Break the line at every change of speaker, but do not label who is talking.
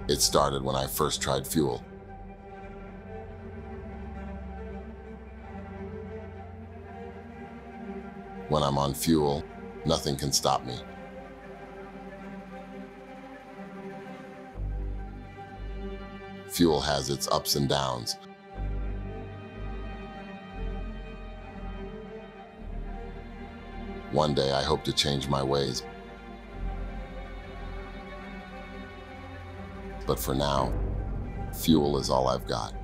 It started when I first tried fuel. When I'm on fuel, nothing can stop me. Fuel has its ups and downs. One day I hope to change my ways. But for now, fuel is all I've got.